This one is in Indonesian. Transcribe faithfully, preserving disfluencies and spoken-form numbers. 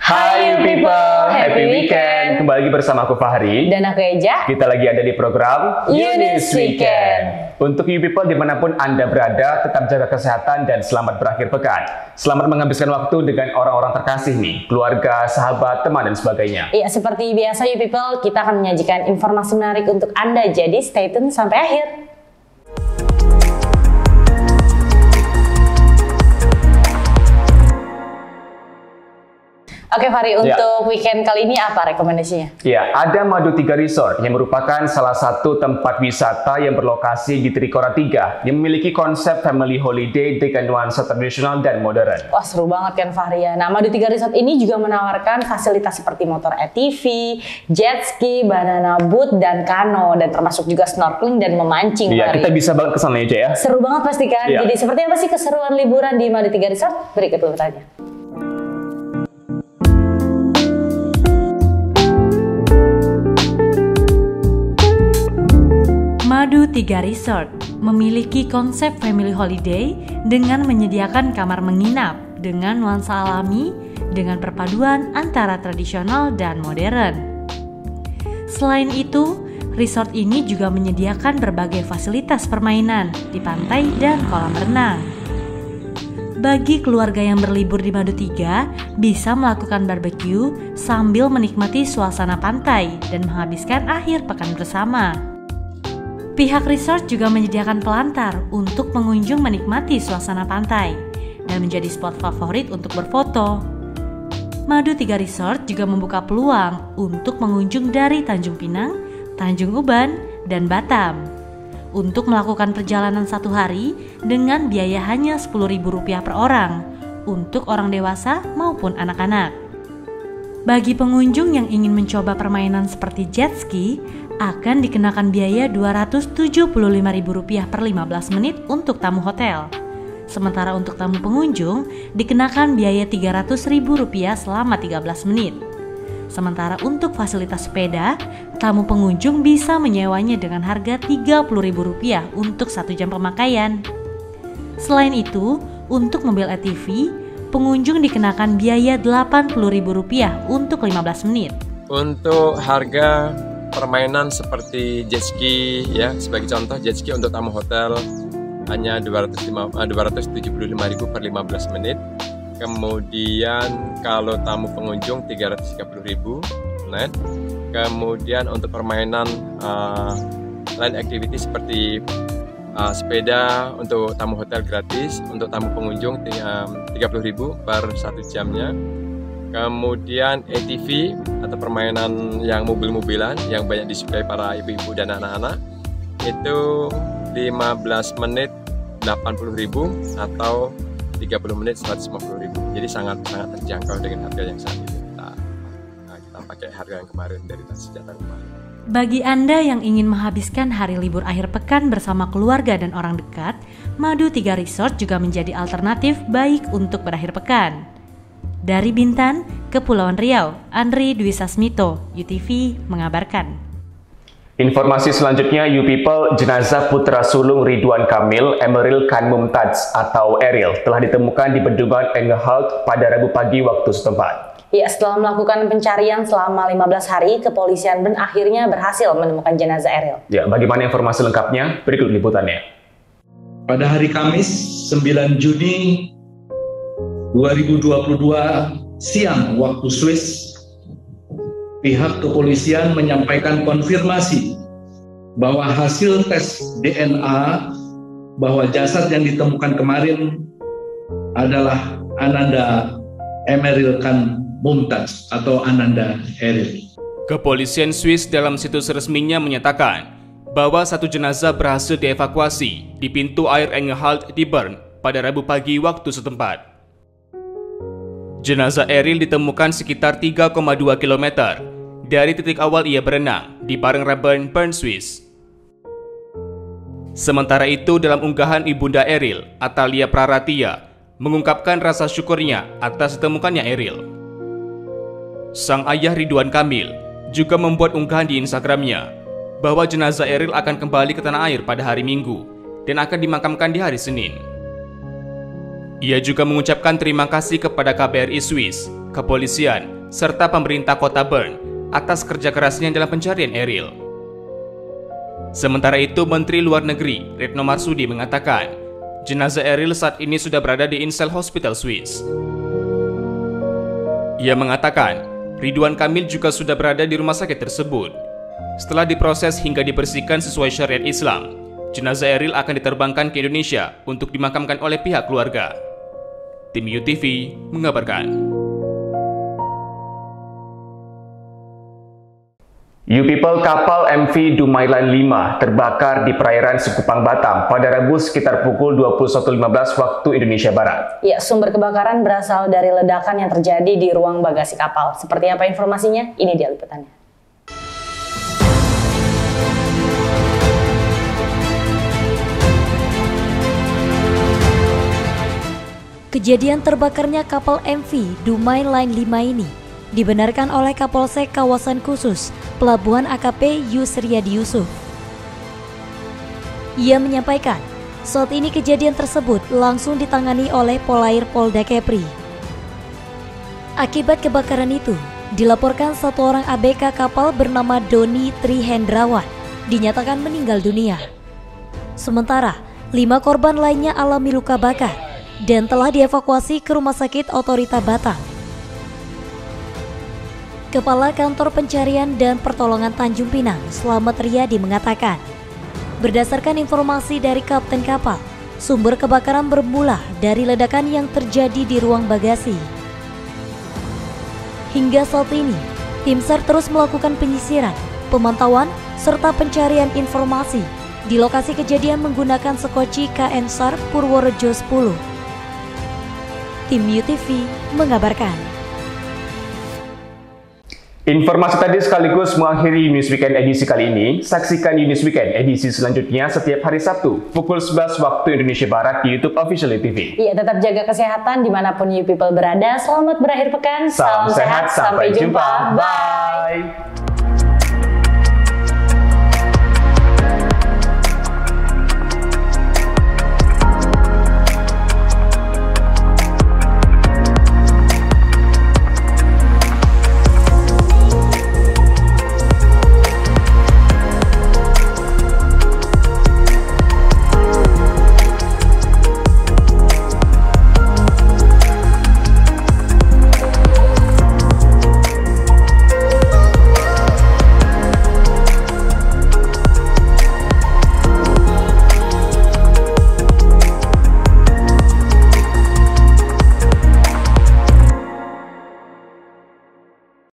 Hai you people, happy weekend. Kembali lagi bersama aku Fahri dan aku Eja. Kita lagi ada di program Yunis Weekend. Untuk you people dimanapun Anda berada, tetap jaga kesehatan dan selamat berakhir pekan. Selamat menghabiskan waktu dengan orang-orang terkasih nih, keluarga, sahabat, teman, dan sebagainya. Iya, seperti biasa you people, kita akan menyajikan informasi menarik untuk Anda. Jadi stay tune sampai akhir. Oke Fahri, untuk ya. weekend kali ini apa rekomendasinya? Ya, ada Madu tiga Resort yang merupakan salah satu tempat wisata yang berlokasi di Trikora tiga yang memiliki konsep family holiday dengan nuansa tradisional dan modern. Wah seru banget kan Fahri ya. Nah, Madu tiga Resort ini juga menawarkan fasilitas seperti motor A T V, jet ski, banana boat, dan kano, dan termasuk juga snorkeling dan memancing. Iya, kita bisa banget ke sana aja ya. Seru banget pasti kan? Ya. Jadi seperti apa sih keseruan liburan di Madu tiga Resort? Berikut liputannya. Madu tiga Resort memiliki konsep family holiday dengan menyediakan kamar menginap dengan nuansa alami dengan perpaduan antara tradisional dan modern. Selain itu, resort ini juga menyediakan berbagai fasilitas permainan di pantai dan kolam renang. Bagi keluarga yang berlibur di Madu tiga, bisa melakukan barbecue sambil menikmati suasana pantai dan menghabiskan akhir pekan bersama. Pihak resort juga menyediakan pelantar untuk pengunjung menikmati suasana pantai dan menjadi spot favorit untuk berfoto. Madu tiga Resort juga membuka peluang untuk pengunjung dari Tanjung Pinang, Tanjung Uban, dan Batam untuk melakukan perjalanan satu hari dengan biaya hanya sepuluh ribu rupiah per orang untuk orang dewasa maupun anak-anak. Bagi pengunjung yang ingin mencoba permainan seperti jet ski, akan dikenakan biaya dua ratus tujuh puluh lima ribu rupiah per lima belas menit untuk tamu hotel. Sementara untuk tamu pengunjung, dikenakan biaya tiga ratus ribu rupiah selama tiga belas menit. Sementara untuk fasilitas sepeda, tamu pengunjung bisa menyewanya dengan harga tiga puluh ribu rupiah untuk satu jam pemakaian. Selain itu, untuk mobil A T V, pengunjung dikenakan biaya delapan puluh ribu rupiah untuk lima belas menit. Untuk harga permainan seperti jet ski ya, sebagai contoh jet ski untuk tamu hotel hanya dua ratus tujuh puluh lima ribu per lima belas menit. Kemudian kalau tamu pengunjung tiga ratus tiga puluh ribu net. Kemudian untuk permainan uh, lain activity seperti uh, sepeda untuk tamu hotel gratis, untuk tamu pengunjung tiga puluh ribu per satu jamnya. Kemudian A T V atau permainan yang mobil-mobilan yang banyak disukai para ibu-ibu dan anak-anak itu lima belas menit delapan puluh ribu atau tiga puluh menit seratus lima puluh ribu. Jadi sangat sangat terjangkau dengan harga yang saat ini kita, nah, kita pakai harga yang kemarin dari sejak tahun kemarin. Bagi Anda yang ingin menghabiskan hari libur akhir pekan bersama keluarga dan orang dekat, Madu tiga Resort juga menjadi alternatif baik untuk berakhir pekan. Dari Bintan, Kepulauan Riau, Andri Dwi Sasmito, U T V mengabarkan. Informasi selanjutnya, you people, jenazah putra sulung Ridwan Kamil, Emeril Khan Mumtaz atau Eril, telah ditemukan di Bendungan Engelhard pada Rabu pagi waktu setempat. Ya, setelah melakukan pencarian selama lima belas hari, kepolisian pun akhirnya berhasil menemukan jenazah Eril. Ya, bagaimana informasi lengkapnya? Berikut liputannya. Pada hari Kamis, sembilan Juni dua ribu dua puluh dua siang waktu Swiss, pihak kepolisian menyampaikan konfirmasi bahwa hasil tes D N A bahwa jasad yang ditemukan kemarin adalah Ananda Emeril Khan Mumtaz atau Ananda Eril. Kepolisian Swiss dalam situs resminya menyatakan bahwa satu jenazah berhasil dievakuasi di pintu air Engelhard di Bern pada Rabu pagi waktu setempat. Jenazah Eril ditemukan sekitar tiga koma dua kilometer dari titik awal ia berenang di Barengraben, Bern, Swiss. Sementara itu, dalam unggahan ibunda Eril, Atalia Praratia, mengungkapkan rasa syukurnya atas ditemukannya Eril. Sang ayah Ridwan Kamil juga membuat unggahan di Instagramnya bahwa jenazah Eril akan kembali ke tanah air pada hari Minggu dan akan dimakamkan di hari Senin. Ia juga mengucapkan terima kasih kepada K B R I Swiss, kepolisian, serta pemerintah kota Bern atas kerja kerasnya dalam pencarian Eril. Sementara itu, Menteri Luar Negeri Retno Marsudi mengatakan, jenazah Eril saat ini sudah berada di Insel Hospital Swiss. Ia mengatakan, Ridwan Kamil juga sudah berada di rumah sakit tersebut. Setelah diproses hingga dibersihkan sesuai syariat Islam, jenazah Eril akan diterbangkan ke Indonesia untuk dimakamkan oleh pihak keluarga. Tim U T V mengabarkan. You People kapal M V Dumailan lima terbakar di perairan Sekupang, Batam pada Rabu sekitar pukul dua puluh satu lima belas waktu Indonesia Barat. Ya, sumber kebakaran berasal dari ledakan yang terjadi di ruang bagasi kapal. Seperti apa informasinya? Ini dia liputannya. Kejadian terbakarnya kapal M V Dumailan lima ini dibenarkan oleh Kapolsek Kawasan Khusus Pelabuhan A K P Yusriyadi Yusuf. Ia menyampaikan, saat ini kejadian tersebut langsung ditangani oleh Polair Polda Kepri. Akibat kebakaran itu, dilaporkan satu orang A B K kapal bernama Doni Trihendrawan dinyatakan meninggal dunia. Sementara, lima korban lainnya alami luka bakar dan telah dievakuasi ke Rumah Sakit Otorita Batam. Kepala Kantor Pencarian dan Pertolongan Tanjung Pinang, Slamet Riyadi mengatakan, berdasarkan informasi dari kapten kapal, sumber kebakaran bermula dari ledakan yang terjadi di ruang bagasi. Hingga saat ini, tim SAR terus melakukan penyisiran, pemantauan, serta pencarian informasi di lokasi kejadian menggunakan sekoci K N SAR Purworejo sepuluh. Tim U T V mengabarkan. Informasi tadi sekaligus mengakhiri News Weekend edisi kali ini. Saksikan News Weekend edisi selanjutnya setiap hari Sabtu pukul sebelas waktu Indonesia Barat di YouTube Official U T V. Iya, tetap jaga kesehatan dimanapun You People berada. Selamat berakhir pekan. Salam, Salam sehat, sampai jumpa. Bye.